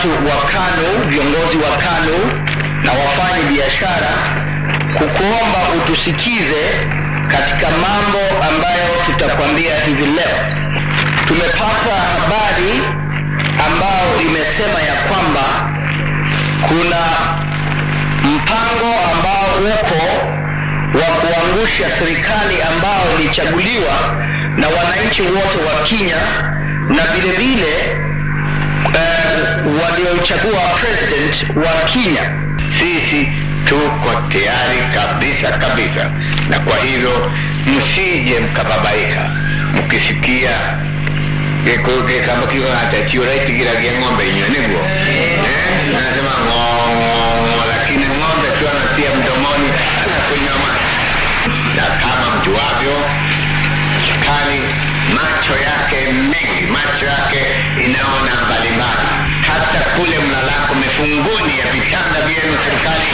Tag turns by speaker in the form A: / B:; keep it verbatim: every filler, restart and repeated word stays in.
A: watu wa KANU, viongozi wa KANU na wafanya biashara kukuomba utusikize katika mambo ambayo tutakwambia hivi leo. Tumepata habari ambao imesema ya kwamba kuna mpango ambao uko wa kuangusha serikali ambao ilichaguliwa na wananchi wote wa Kenya na vile vile uh, waliochagua president wa Kenya.
B: Sisi tuko tayari kabisa kabisa, na kwa hivyo msije mkababaika mkisikia eko ke kama kiwa atachiwa right kila ng'ombe nyonego eh nasema ng'ombe, lakini ng'ombe tu anatia mdomoni anakunywa maji. Na kama mjuavyo, serikali macho yake mengi, macho yake inaona mbalimbali. Hata kule mnalako mifunguni ya vitanda vyenu serikali